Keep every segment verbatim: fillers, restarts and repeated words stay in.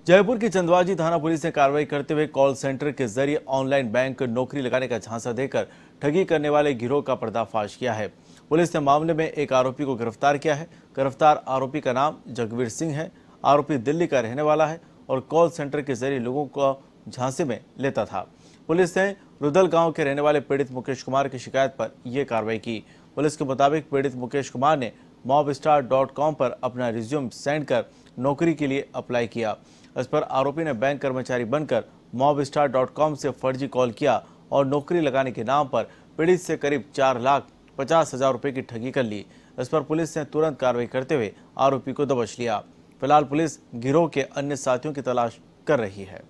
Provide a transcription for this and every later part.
जयपुर की चंदवाजी थाना पुलिस ने कार्रवाई करते हुए कॉल सेंटर के जरिए ऑनलाइन बैंक नौकरी लगाने का झांसा देकर ठगी करने वाले गिरोह का पर्दाफाश किया है। पुलिस ने मामले में एक आरोपी को गिरफ्तार किया है। गिरफ्तार आरोपी का नाम जगवीर सिंह है। आरोपी दिल्ली का रहने वाला है और कॉल सेंटर के जरिए लोगों को झांसे में लेता था। पुलिस ने रुदल गांव के रहने वाले पीड़ित मुकेश कुमार की शिकायत पर यह कार्रवाई की। पुलिस के मुताबिक पीड़ित मुकेश कुमार ने मॉब स्टार डॉट कॉम पर अपना रिज्यूम सेंड कर नौकरी के लिए अप्लाई किया। इस पर आरोपी ने बैंक कर्मचारी बनकर मॉब स्टार डॉट कॉम से फर्जी कॉल किया और नौकरी लगाने के नाम पर पीड़ित से करीब चार लाख पचास हजार रुपए की ठगी कर ली। इस पर पुलिस ने तुरंत कार्रवाई करते हुए आरोपी को दबोच लिया। फिलहाल पुलिस गिरोह के अन्य साथियों की तलाश कर रही है।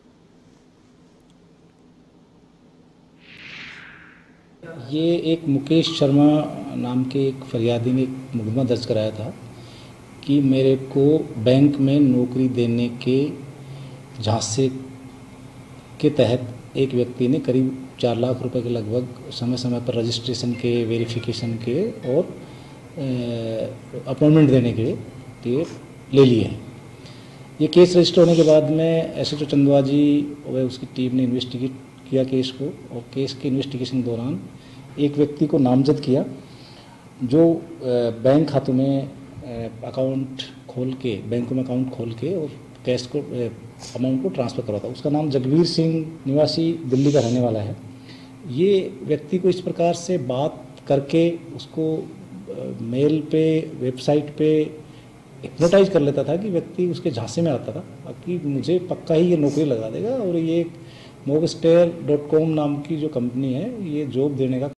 ये एक मुकेश शर्मा नाम के एक फरियादी ने एक मुकदमा दर्ज कराया था कि मेरे को बैंक में नौकरी देने के झांसे के तहत एक व्यक्ति ने करीब चार लाख रुपए के लगभग समय समय पर रजिस्ट्रेशन के, वेरिफिकेशन के और अपॉइंटमेंट देने के लिए ले लिए हैं। ये केस रजिस्टर होने के बाद में एसएचओ चंदवाजी व उसकी टीम ने इन्वेस्टिगेट किया केस को, और केस के इन्वेस्टिगेशन के दौरान एक व्यक्ति को नामजद किया जो बैंक खातों में अकाउंट खोल के, बैंकों में अकाउंट खोल के और कैश को, अमाउंट को ट्रांसफ़र करवाता। उसका नाम जगवीर सिंह निवासी दिल्ली का रहने वाला है। ये व्यक्ति को इस प्रकार से बात करके उसको मेल पे, वेबसाइट पे हिप्नोटाइज कर लेता था कि व्यक्ति उसके झांसे में आता था कि मुझे पक्का ही ये नौकरी लगा देगा और ये मॉब स्टार डॉट कॉम नाम की जो कंपनी है ये जॉब देने का